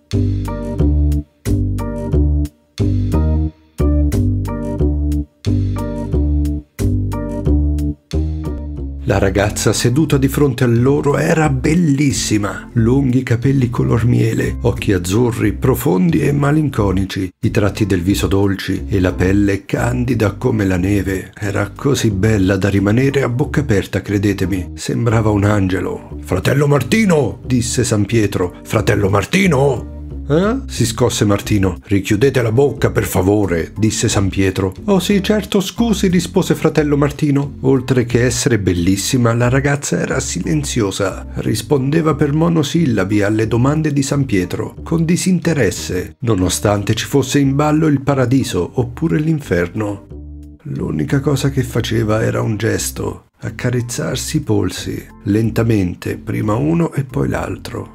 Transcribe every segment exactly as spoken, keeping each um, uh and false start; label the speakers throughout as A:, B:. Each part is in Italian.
A: La ragazza seduta di fronte a loro era bellissima, lunghi capelli color miele, occhi azzurri, profondi e malinconici, i tratti del viso dolci e la pelle candida come la neve. Era così bella da rimanere a bocca aperta, credetemi, sembrava un angelo. «Fratello Martino!» disse San Pietro. «Fratello Martino!» «Eh?» si scosse Martino. «Richiudete la bocca, per favore», disse San Pietro. «Oh sì, certo, scusi», rispose fratello Martino. Oltre che essere bellissima, la ragazza era silenziosa. Rispondeva per monosillabi alle domande di San Pietro, con disinteresse, nonostante ci fosse in ballo il paradiso oppure l'inferno. L'unica cosa che faceva era un gesto, accarezzarsi i polsi, lentamente, prima uno e poi l'altro.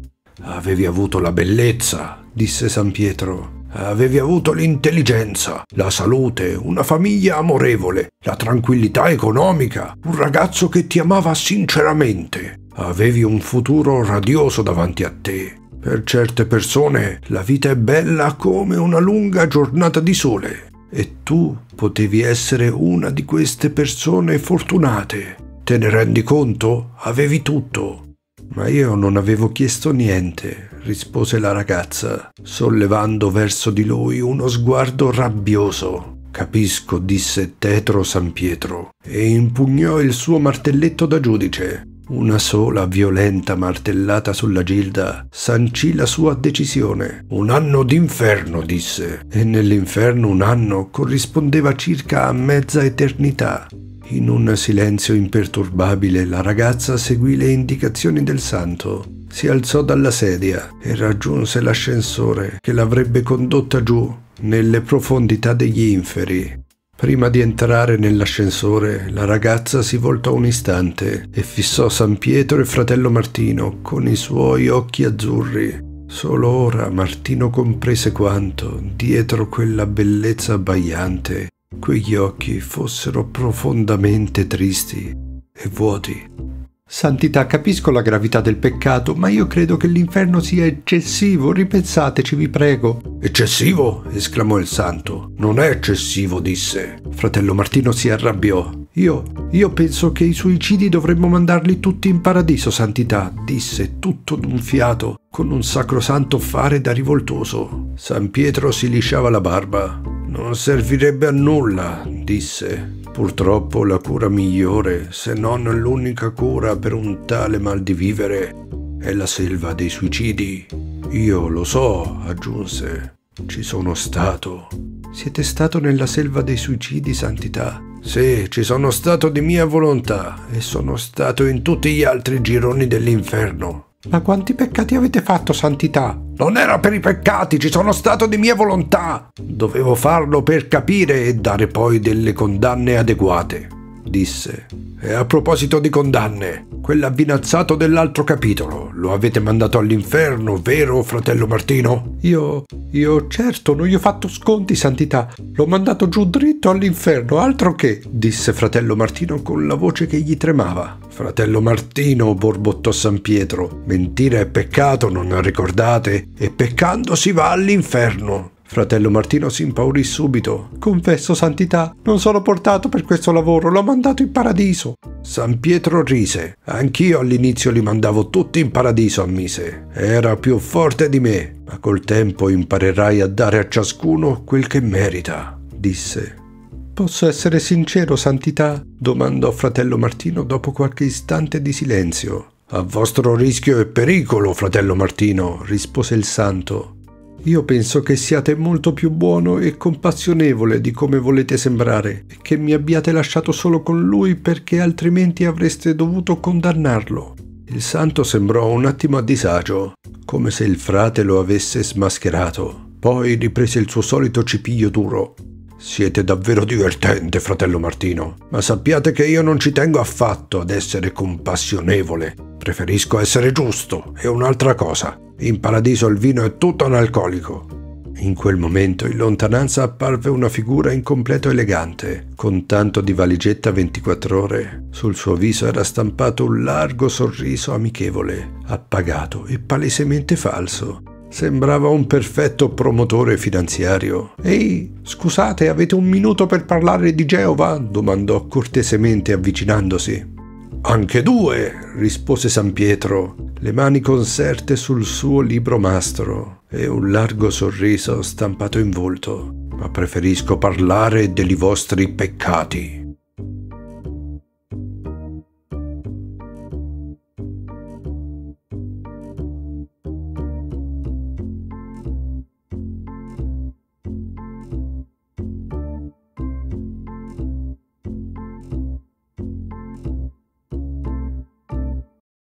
A: «Avevi avuto la bellezza», disse San Pietro. «Avevi avuto l'intelligenza, la salute, una famiglia amorevole, la tranquillità economica, un ragazzo che ti amava sinceramente. Avevi un futuro radioso davanti a te. Per certe persone la vita è bella come una lunga giornata di sole. E tu potevi essere una di queste persone fortunate. Te ne rendi conto? Avevi tutto». «Ma io non avevo chiesto niente», rispose la ragazza, sollevando verso di lui uno sguardo rabbioso. «Capisco», disse tetro San Pietro, e impugnò il suo martelletto da giudice. Una sola violenta martellata sulla gilda sancì la sua decisione. «Un anno d'inferno», disse, e nell'inferno un anno corrispondeva circa a mezza eternità. In un silenzio imperturbabile la ragazza seguì le indicazioni del santo. Si alzò dalla sedia e raggiunse l'ascensore che l'avrebbe condotta giù nelle profondità degli inferi. Prima di entrare nell'ascensore, la ragazza si voltò un istante e fissò San Pietro e fratello Martino con i suoi occhi azzurri. Solo ora Martino comprese quanto, dietro quella bellezza abbagliante, quegli occhi fossero profondamente tristi e vuoti. «Santità, capisco la gravità del peccato, ma io credo che l'inferno sia eccessivo. Ripensateci, vi prego». «Eccessivo?» esclamò il santo. «Non è eccessivo», disse. Fratello Martino si arrabbiò. Io, io penso che i suicidi dovremmo mandarli tutti in paradiso, Santità», disse tutto d'un fiato, con un sacrosanto fare da rivoltoso. San Pietro si lisciava la barba. «Non servirebbe a nulla», disse. «Purtroppo la cura migliore, se non l'unica cura per un tale mal di vivere, è la selva dei suicidi». «Io lo so», aggiunse. «Ci sono stato». «Siete stato nella selva dei suicidi, Santità?» «Sì, ci sono stato di mia volontà e sono stato in tutti gli altri gironi dell'inferno». «Ma quanti peccati avete fatto, Santità?» «Non era per i peccati, ci sono stato di mia volontà. Dovevo farlo per capire e dare poi delle condanne adeguate», disse. «E a proposito di condanne, quell'avvinazzato dell'altro capitolo, lo avete mandato all'inferno, vero, fratello Martino?» Io, io, certo, non gli ho fatto sconti, Santità. L'ho mandato giù dritto all'inferno, altro che», disse fratello Martino con la voce che gli tremava. «Fratello Martino», borbottò San Pietro, «mentire è peccato, non ricordate? E peccando si va all'inferno». Fratello Martino si impaurì subito. «Confesso, Santità, non sono portato per questo lavoro, l'ho mandato in paradiso». San Pietro rise. «Anch'io all'inizio li mandavo tutti in paradiso», ammise. «Era più forte di me, ma col tempo imparerai a dare a ciascuno quel che merita», disse. «Posso essere sincero, Santità?» domandò fratello Martino dopo qualche istante di silenzio. «A vostro rischio e pericolo, fratello Martino», rispose il santo. «Io penso che siate molto più buono e compassionevole di come volete sembrare e che mi abbiate lasciato solo con lui perché altrimenti avreste dovuto condannarlo». Il santo sembrò un attimo a disagio, come se il frate lo avesse smascherato. Poi riprese il suo solito cipiglio duro. «Siete davvero divertente, fratello Martino, ma sappiate che io non ci tengo affatto ad essere compassionevole. Preferisco essere giusto, è un'altra cosa. In paradiso il vino è tutto analcolico». In quel momento in lontananza apparve una figura in completo elegante, con tanto di valigetta ventiquattro ore. Sul suo viso era stampato un largo sorriso amichevole, appagato e palesemente falso. Sembrava un perfetto promotore finanziario. «Ehi, scusate, avete un minuto per parlare di Geova?» domandò cortesemente avvicinandosi. «Anche due», rispose San Pietro, le mani conserte sul suo libro mastro e un largo sorriso stampato in volto. «Ma preferisco parlare dei vostri peccati».